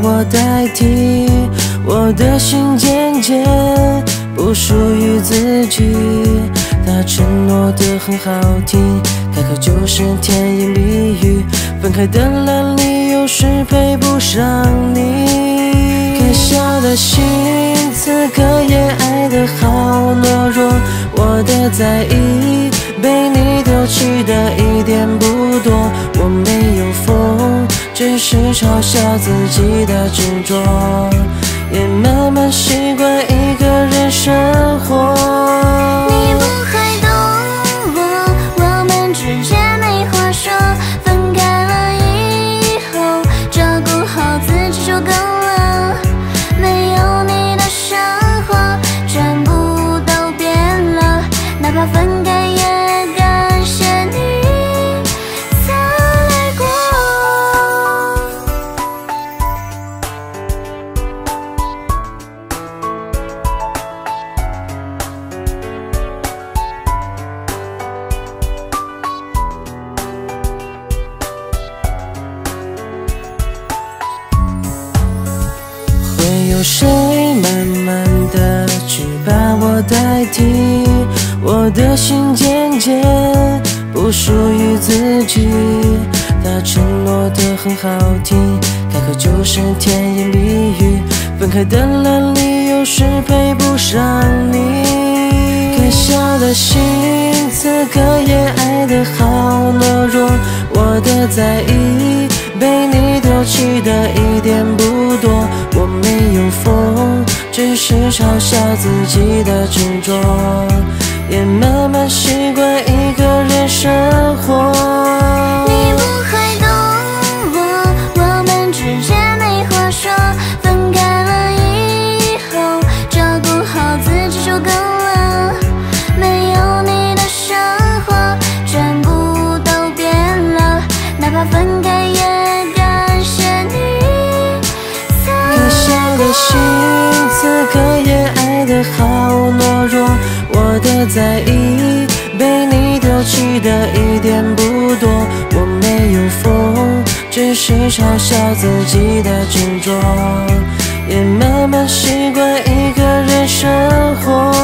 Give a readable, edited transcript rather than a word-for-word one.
我代替，我的心渐渐不属于自己。他承诺的很好听，开口就是甜言蜜语，分开的烂理由是配不上你。可笑的心，此刻也爱得好懦弱，我的在意被你丢弃的一点不多。我没有疯，只是嘲笑自己的执着，也慢慢习惯一个人生活。 你不会懂我们之间没话说，分开了以后照顾好自己就够了。没有你的生活全部都变了，哪怕分开也感谢你曾来过。 会有谁慢慢的去把我代替？我的心渐渐不属于自己。他承诺的很好听，开口就是甜言蜜语，分开的烂理由是配不上你。可笑的心，此刻也爱得好懦弱，我的在意被你丢弃的一点不多。我没有疯，只是嘲笑自己的执着，也慢慢习惯一个人生活。 你不会懂我们之间没话说，分开了以后照顾好自己就够了。没有你的生活全部都变了，哪怕分开也感谢你曾来过。 可笑的心，此刻也爱得好懦弱，我的在意被你丢弃的一点不多。我没有疯，只是嘲笑自己的执着，也慢慢习惯一个人生活。